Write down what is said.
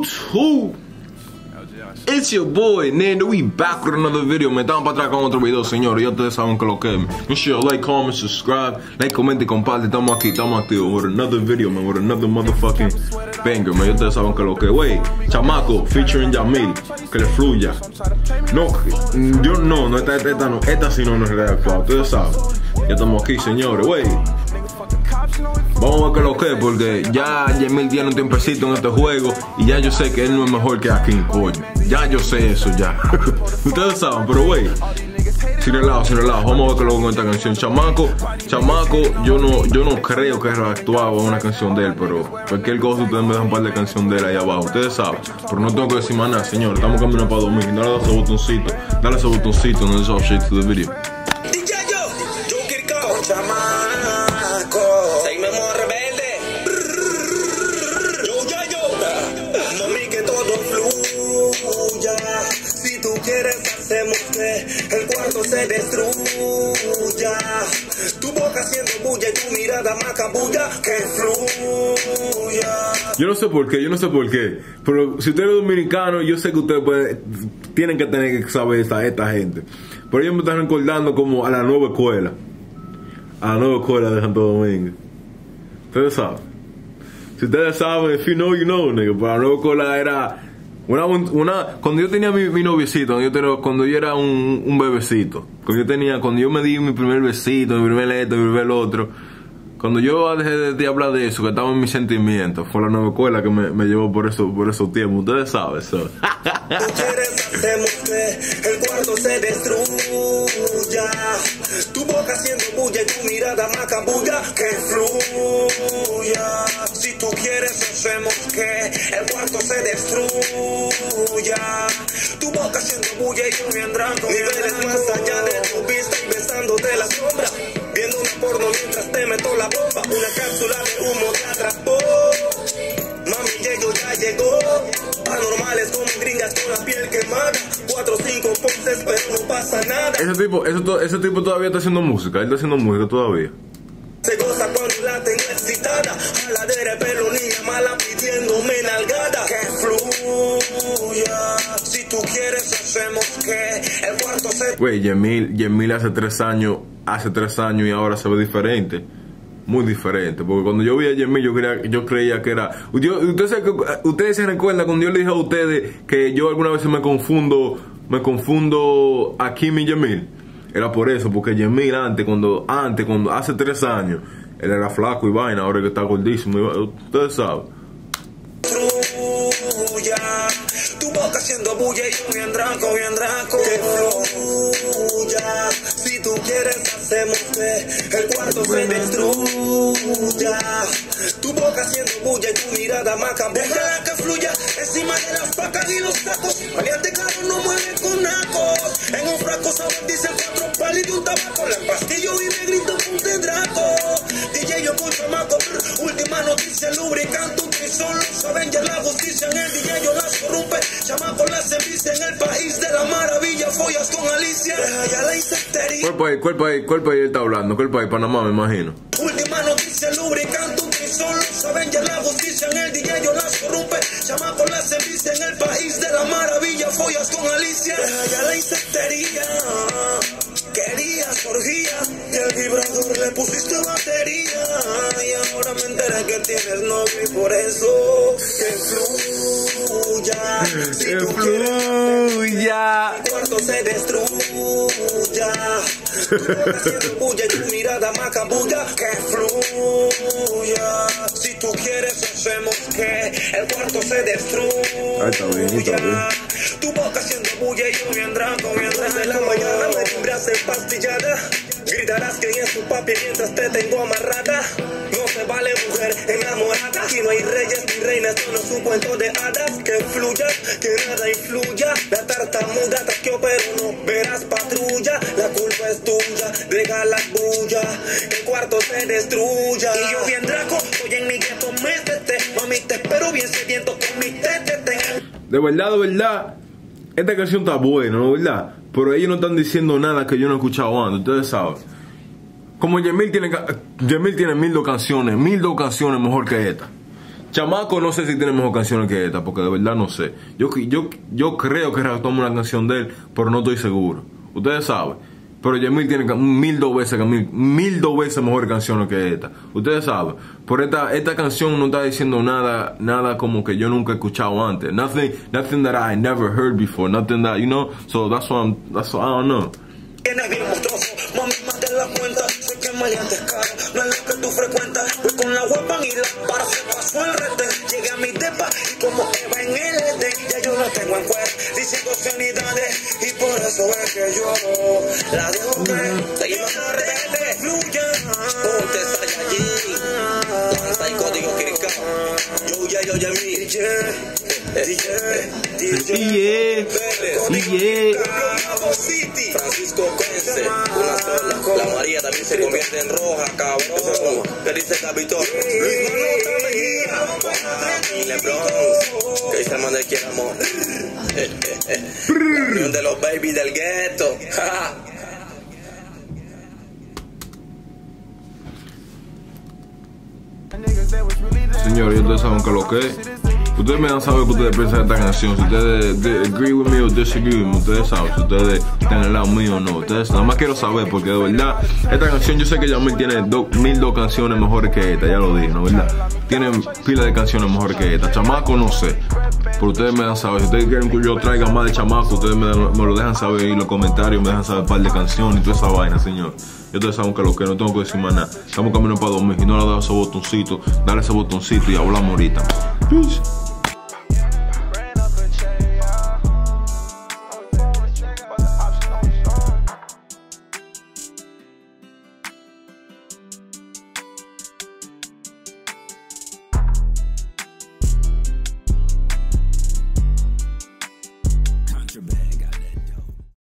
YouTube, it's your boy Nando. We back with another video. Me estamos para atrás con otro video, señores. Ya ustedes saben que lo que es. Make sure you like, comment, subscribe, like, comenta y comparte. Estamos aquí, estamos activos with another video, man, with another motherfucking banger, man. Ya ustedes saben que lo que es. Wey, Chamaco featuring Yamil, que le fluya. No, yo no, esta no, esta sí no es reactuada. Ustedes saben. Ya estamos aquí, señores. Wey, vamos a ver qué lo que es, porque ya Yamil tiene un tiempecito en este juego y ya yo sé que él no es mejor que Akin, coño. Ya yo sé eso, ya. Ustedes saben, pero wey, sin relajo, vamos a ver qué lo con esta canción. Chamaco, yo no creo que reactuaba una canción de él, pero cualquier cosa ustedes me dan un par de canciones de él ahí abajo, ustedes saben. Pero no tengo que decir más nada, señor. Estamos caminando para dormir. Dale a ese botoncito, no es all shit to the video. Si tú quieres hacemos que el cuarto se destruya. Tu boca haciendo bulla y tu mirada macabulla que fluya. Yo no sé por qué, pero si usted es dominicano, yo sé que ustedes tienen que tener que saber esta gente. Pero ellos me están recordando como a la nueva escuela de Santo Domingo. Ustedes saben. Si ustedes saben, if you know, you know, nigga. Pero la nueva escuela era cuando yo tenía mi noviecito, cuando yo era un bebecito, cuando yo me di mi primer besito, mi primer esto, mi primer otro, cuando yo dejé de hablar de eso, que estaba en mis sentimientos, fue la nueva escuela que me llevó por esos tiempos. Ustedes saben eso. Hacemos que el cuarto se destruya. Tu boca haciendo bulla y tu mirada macabulla que fluya. Si tú quieres hacemos que el cuarto se destruya. Tu boca haciendo bulla y yo me andando niveles más allá de tu vista y besándote la sombra. Viendo una porno mientras te meto la bomba. Una cápsula de humo te atrapó. Mami, ya llegó. Anormales como gringas con la piel quemada. 4 o 5 poses pero no pasa nada. Ese tipo todavía está haciendo música. Él está haciendo música todavía. Se goza cuando la tengo excitada. Jaladera de pelo, niña mala pidiéndome nalgada. Que fluya. Si tú quieres hacemos que el cuarto se... Güey, Yamil hace 3 años y ahora se ve diferente. Muy diferente, porque cuando yo vi a Yamil yo creía que era... Ustedes se recuerdan cuando yo le dije a ustedes que yo alguna vez me confundo a Kim y Yamil. Era por eso, porque Yamil cuando hace 3 años, él era flaco y vaina, ahora que está gordísimo, ustedes saben. Tu boca haciendo bulla y yo bien draco, que fluya. Si tú quieres hacemos que el cuarto se destruya. Tu boca haciendo bulla y tu mirada macabulla. Déjala que fluya encima de las vacas y los tacos. Aliante caro no mueve con nacos. En un frasco saben dicen 4 palos y un tabaco. La pastillo y me grito punte draco. DJ yo con chamaco. Última noticia, lubricante, un trisol. Saben ya la justicia en el DJ yo las corrompe. Chamaco las envicia en el país de la maravilla. Follas con Alicia. Deja ya la insectería. ¿Cuál país él está hablando? ¿Cuál país? Panamá, me imagino. Última noticia, lubricante, un trisol. Saben ya la justicia en el DJ yo las corrompe. Chamaco las envicia en el país de la maravilla. Follas con Alicia. Deja ya la insectería. Querías orgía y al vibrador le pusiste batería. Y ahora me enteré que tienes novio y por eso que fluya. Si que tú fluya. quieres, el cuarto se destruya. Tu boca haciendo bulla y tu mirada macabulla que fluya. Si tú quieres hacemos que el cuarto se destruya. Está bien. Tu boca haciendo bulla y yo bien draco, de la mañana me timbras empastillada. Gritarás que es tu papi mientras te tengo amarrada. No se vale mujer enamorada. Aquí no hay reyes ni reinas, esto no es un cuento de hadas. Que fluya, que nada influya. La tartamuda taqueó pero no verás patrulla. La culpa es tuya, deja la bulla. El cuarto se destruya. Y yo bien draco, estoy en mi gueto, métete. Mami te espero bien sediento con mi tetete. De verdad, esta canción está buena, ¿no? ¿Verdad? Pero ellos no están diciendo nada que yo no he escuchado antes, ustedes saben. Como Yamil tiene 1002 canciones mejor que esta. Chamaco no sé si tiene mejor canciones que esta, porque de verdad no sé. Yo creo que retomo una canción de él, pero no estoy seguro. Ustedes saben. Pero Yamil tiene mil dos veces mejores canciones que esta. Ustedes saben. Por esta canción no está diciendo nada como que yo nunca he escuchado antes. Nothing that I never heard before. Nothing that, you know. So that's why I don't know. Tienes bien monstruoso, mami, más de la cuenta. Sé que maleantes cara, no es lo que tú frecuentas. Voy con la guapa y la para, se pasó el retén. Llegué a mi depa y como Eva en el Edén. Ya yo no tengo en cuenta, diciendo obscenidades. Y por eso es que yo la dejo que seguimos la rebelde fluya. Ponte Saiyajin, lanza y código Kirika. Yo Yamil, DJ Francisco Pense, una sola. La María también se convierte en roja, cabrón. ¿Qué dice Capitón? Luis Manuel y LeBron, que dice el man de quiere amor. La unión de los baby del gueto. Señores, ustedes saben que lo que es. Ustedes me dan saber que ustedes piensan de esta canción. Si ustedes agree with me o disagree with me, ustedes saben si ustedes están en el lado mío o no. Ustedes nada más quiero saber, porque de verdad esta canción yo sé que Yamil tiene 1002 canciones mejores que esta, ya lo dije, ¿no? ¿Verdad? Tienen pila de canciones mejores que esta. Chamaco no sé, pero ustedes me dan saber. Si ustedes quieren que yo traiga más de Chamaco, ustedes me lo dejan saber en los comentarios, me dejan saber un par de canciones y toda esa vaina, señor. Yo ustedes saben que lo que no tengo que decir más nada. Estamos caminando para dormir y no le he dado ese botoncito. Dale ese botoncito y hablamos ahorita. Peace. Contraband.